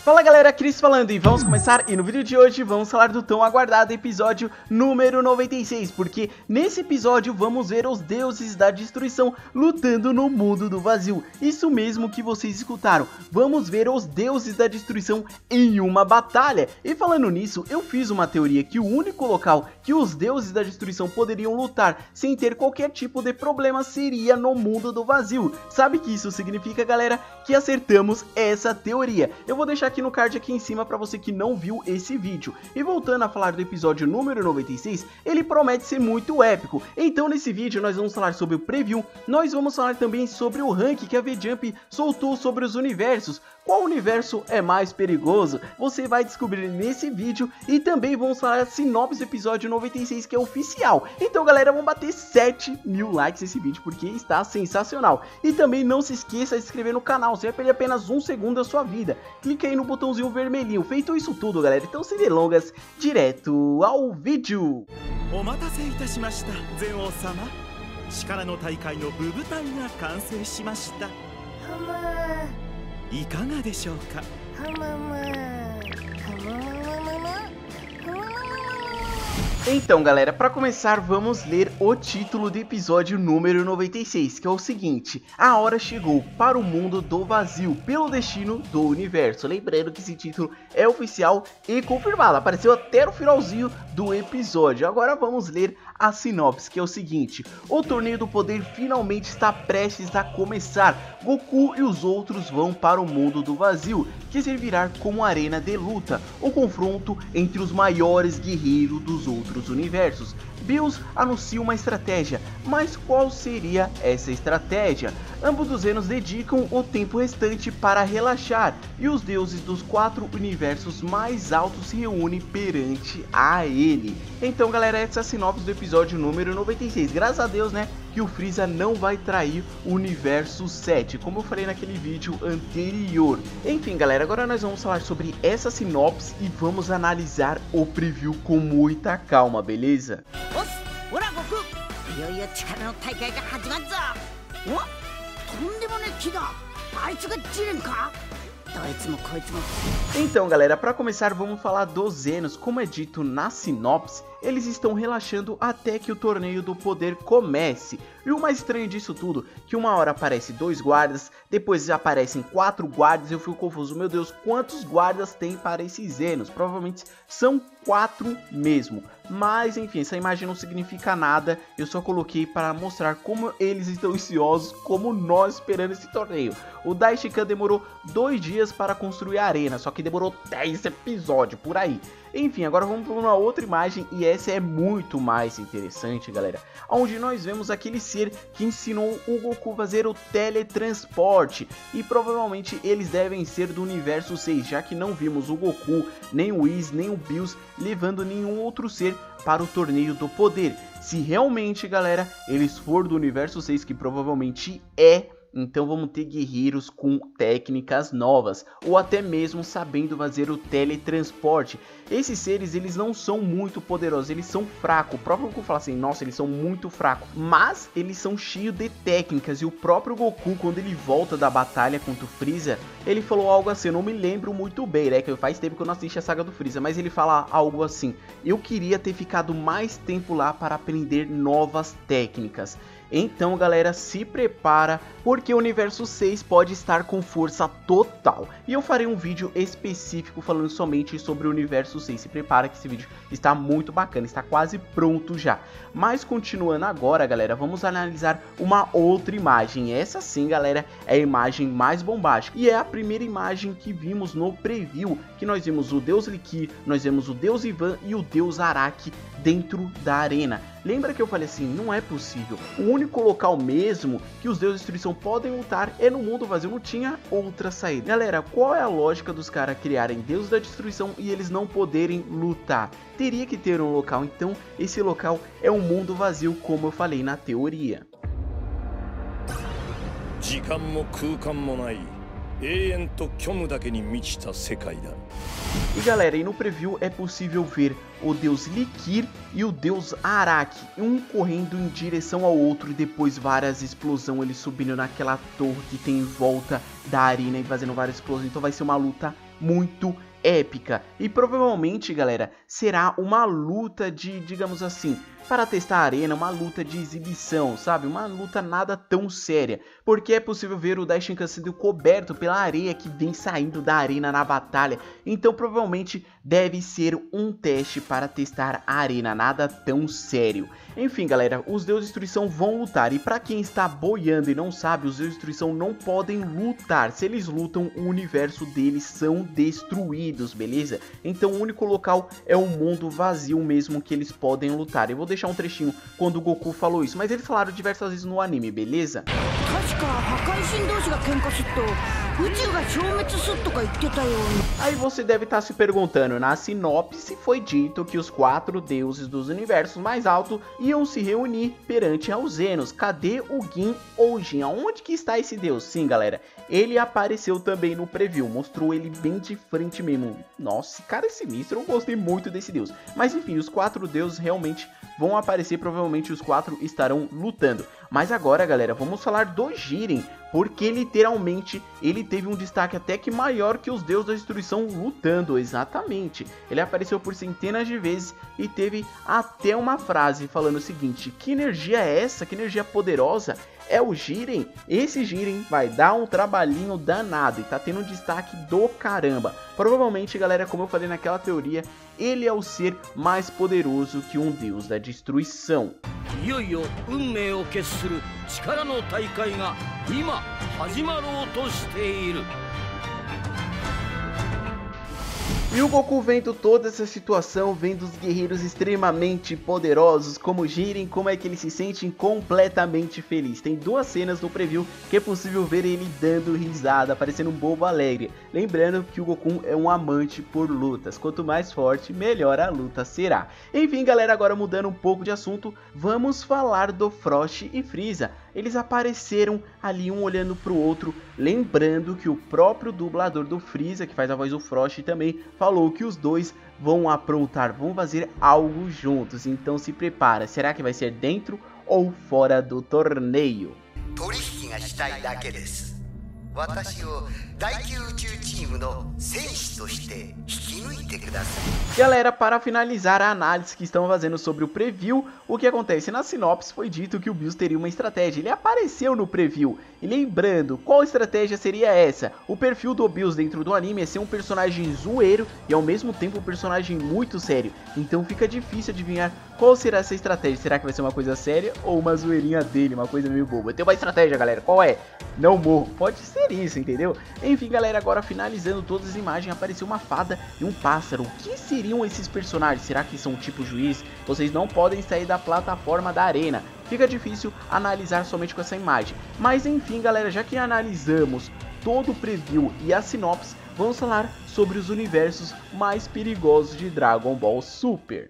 Fala galera, Cris falando e vamos começar, e no vídeo de hoje vamos falar do tão aguardado episódio número 96, porque nesse episódio vamos ver os deuses da destruição lutando no mundo do vazio. Isso mesmo que vocês escutaram, vamos ver os deuses da destruição em uma batalha. E falando nisso, eu fiz uma teoria que o único local que os deuses da destruição poderiam lutar sem ter qualquer tipo de problema seria no mundo do vazio. Sabe o que isso significa, galera? Que acertamos essa teoria. Eu vou deixar aqui no card aqui em cima para você que não viu esse vídeo. E voltando a falar do episódio número 96, ele promete ser muito épico. Então nesse vídeo nós vamos falar sobre o preview, nós vamos falar também sobre o rank que a V-Jump soltou sobre os universos. Qual universo é mais perigoso? Você vai descobrir nesse vídeo. E também vamos falar a sinopse do episódio 96, que é oficial. Então galera, vamos bater 7.000 likes nesse vídeo, porque está sensacional. E também não se esqueça de se inscrever no canal, você vai perder apenas um segundo da sua vida. Clique aí no botãozinho vermelhinho. Feito isso tudo, galera, então sem delongas, direto ao vídeo. Então galera, para começar vamos ler o título do episódio número 96, que é o seguinte: a hora chegou para o mundo do vazio, pelo destino do universo. Lembrando que esse título é oficial e confirmado, apareceu até no finalzinho do episódio. Agora vamos ler a sinopse, que é o seguinte: o torneio do poder finalmente está prestes a começar. Goku e os outros vão para o mundo do vazio, que servirá como arena de luta, o confronto entre os maiores guerreiros dos outros universos. Bills anuncia uma estratégia, mas qual seria essa estratégia? Ambos os Zenos dedicam o tempo restante para relaxar, e os deuses dos 4 universos mais altos se reúnem perante a ele. Então galera, essa é a sinopse do episódio número 96, graças a Deus, né, que o Freeza não vai trair o universo 7, como eu falei naquele vídeo anterior. Enfim galera, agora nós vamos falar sobre essa sinopse e vamos analisar o preview com muita calma, beleza? Então galera, para começar vamos falar dos Zenos. Como é dito na sinopse, eles estão relaxando até que o torneio do poder comece. E o mais estranho disso tudo, que uma hora aparece 2 guardas, depois aparecem 4 guardas, eu fico confuso, meu Deus, quantos guardas tem para esses Zenos? Provavelmente são 4 mesmo, mas enfim, essa imagem não significa nada, eu só coloquei para mostrar como eles estão ansiosos, como nós esperando esse torneio. O Daishikan demorou 2 dias para construir a arena, só que demorou 10 episódios por aí. Enfim, agora vamos para uma outra imagem, e essa é muito mais interessante, galera, onde nós vemos aquele ser que ensinou o Goku a fazer o teletransporte, e provavelmente eles devem ser do universo 6, já que não vimos o Goku, nem o Whis, nem o Bills levando nenhum outro ser para o torneio do poder. Se realmente, galera, eles for do universo 6, que provavelmente é, então vamos ter guerreiros com técnicas novas, ou até mesmo sabendo fazer o teletransporte. Esses seres, eles não são muito poderosos, eles são fracos. O próprio Goku fala assim, nossa, eles são muito fracos, mas eles são cheios de técnicas. E o próprio Goku, quando ele volta da batalha contra o Freeza, ele falou algo assim, eu não me lembro muito bem, né, que faz tempo que eu não assisti a saga do Freeza, mas ele fala algo assim: eu queria ter ficado mais tempo lá para aprender novas técnicas. Então galera, se prepara, porque o universo 6 pode estar com força total. E eu farei um vídeo específico falando somente sobre o universo 6. Se prepara que esse vídeo está muito bacana, está quase pronto já. Mas continuando agora, galera, vamos analisar uma outra imagem. Essa sim, galera, é a imagem mais bombástica. E é a primeira imagem que vimos no preview, que nós vimos o Deus Liquir, nós vemos o Deus Ivan e o Deus Araki dentro da arena. Lembra que eu falei assim, não é possível. O único local mesmo que os deuses de destruição podem lutar é no mundo vazio, não tinha outra saída. Galera, qual é a lógica dos caras criarem deuses da destruição e eles não poderem lutar? Teria que ter um local, então esse local é um mundo vazio, como eu falei na teoria. E galera, e no preview é possível ver o deus Liquir e o deus Araki, um correndo em direção ao outro e depois várias explosões, eles subindo naquela torre que tem em volta da arena e fazendo várias explosões. Então vai ser uma luta muito épica. E provavelmente, galera, será uma luta de, digamos assim, para testar a arena, uma luta de exibição, sabe? Uma luta nada tão séria, porque é possível ver o Daishinkan sendo coberto pela areia que vem saindo da arena na batalha, então provavelmente deve ser um teste para testar a arena, nada tão sério. Enfim, galera, os Deus de Destruição vão lutar, e para quem está boiando e não sabe, os Deus de Destruição não podem lutar. Se eles lutam, o universo deles são destruídos, beleza? Então o único local é o mundo vazio mesmo que eles podem lutar. Eu vou deixar um trechinho quando o Goku falou isso, mas eles falaram diversas vezes no anime, beleza? Aí você deve estar se perguntando, na sinopse foi dito que os 4 deuses dos universos mais altos iam se reunir perante aos Zenos. Cadê o Gin ou Jin? Aonde que está esse deus? Sim, galera, ele apareceu também no preview, mostrou ele bem de frente mesmo. Nossa, cara, é sinistro, eu gostei muito desse deus. Mas enfim, os 4 deuses realmente vão aparecer, provavelmente os 4 estarão lutando. Mas agora, galera, vamos falar do Jiren, porque literalmente ele teve um destaque até que maior que os deuses da destruição lutando, exatamente. Ele apareceu por centenas de vezes e teve até uma frase falando o seguinte: que energia é essa? Que energia poderosa? É o Jiren? Esse Jiren vai dar um trabalhinho danado e tá tendo um destaque do caramba. Provavelmente, galera, como eu falei naquela teoria, ele é o ser mais poderoso que um deus da destruição. E o Goku vendo toda essa situação, vendo os guerreiros extremamente poderosos como Jiren, como é que eles se sentem completamente felizes. Tem 2 cenas no preview que é possível ver ele dando risada, parecendo um bobo alegre. Lembrando que o Goku é um amante por lutas, quanto mais forte, melhor a luta será. Enfim, galera, agora mudando um pouco de assunto, vamos falar do Frost e Frieza. Eles apareceram ali um olhando pro outro, lembrando que o próprio dublador do Frieza, que faz a voz do Frost, também falou que os dois vão aprontar, vão fazer algo juntos, então se prepara. Será que vai ser dentro ou fora do torneio? Galera, para finalizar a análise que estão fazendo sobre o preview, o que acontece? Na sinopse foi dito que o Bills teria uma estratégia, ele apareceu no preview, e lembrando, qual estratégia seria essa? O perfil do Bills dentro do anime é ser um personagem zoeiro e ao mesmo tempo um personagem muito sério, então fica difícil adivinhar qual será essa estratégia. Será que vai ser uma coisa séria ou uma zoeirinha dele, uma coisa meio boba? Tem uma estratégia, galera, qual é? Não morro, pode ser isso, entendeu? Enfim, galera, agora finalizando todas as imagens, apareceu uma fada e um pássaro. O que seriam esses personagens? Será que são tipo juiz? Vocês não podem sair da plataforma da arena. Fica difícil analisar somente com essa imagem. Mas enfim, galera, já que analisamos todo o preview e a sinopse, vamos falar sobre os universos mais perigosos de Dragon Ball Super.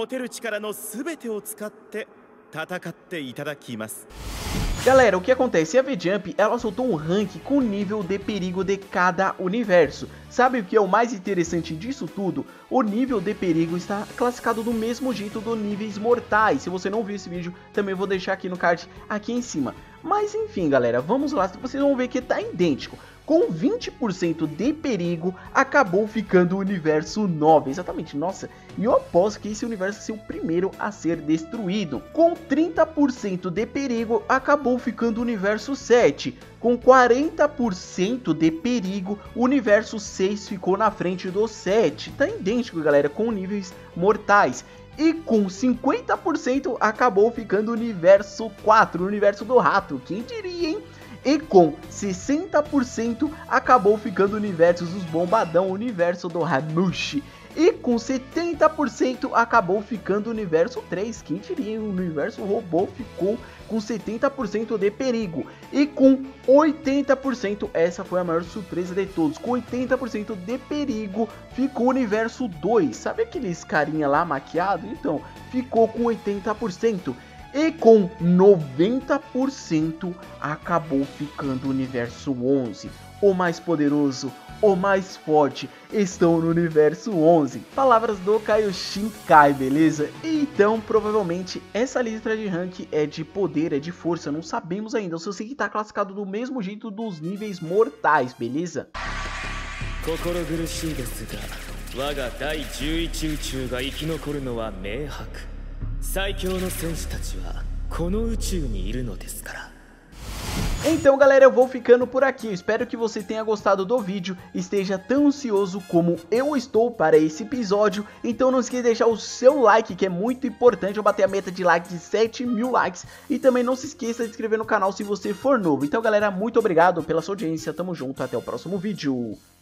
Galera, o que acontece? A V-Jump, ela soltou um ranking com o nível de perigo de cada universo. Sabe o que é o mais interessante disso tudo? O nível de perigo está classificado do mesmo jeito dos níveis mortais. Se você não viu esse vídeo, também vou deixar aqui no card, aqui em cima. Mas enfim, galera, vamos lá, vocês vão ver que tá idêntico. Com 20% de perigo, acabou ficando o universo 9. Exatamente, nossa, e eu aposto que esse universo vai ser o primeiro a ser destruído. Com 30% de perigo, acabou ficando o universo 7. Com 40% de perigo, o universo 6 ficou na frente do 7. Tá idêntico, galera, com níveis mortais. E com 50% acabou ficando o universo 4, o universo do rato. Quem diria, hein? E com 60% acabou ficando o universo dos bombadão, o universo do Hamushi. E com 70% acabou ficando o universo 3. Quem diria, o universo robô ficou com 70% de perigo. E com 80%, essa foi a maior surpresa de todos, com 80% de perigo ficou o universo 2. Sabe aqueles carinha lá maquiado? Então, ficou com 80%. E com 90% acabou ficando o universo 11. O mais poderoso, o mais forte, estão no universo 11. Palavras do Kaioshin Kai, beleza? Então, provavelmente, essa lista de rank é de poder, é de força, não sabemos ainda. Eu só sei que está classificado do mesmo jeito dos níveis mortais, beleza? 心苦しいですが、我が第11宇宙が生き残るのは明白。最強の戦士たちはこの宇宙にいるのですから。 Então galera, eu vou ficando por aqui, eu espero que você tenha gostado do vídeo, esteja tão ansioso como eu estou para esse episódio, então não esqueça de deixar o seu like, que é muito importante eu bater a meta de like de 7.000 likes, e também não se esqueça de se inscrever no canal se você for novo. Então galera, muito obrigado pela sua audiência, tamo junto, até o próximo vídeo.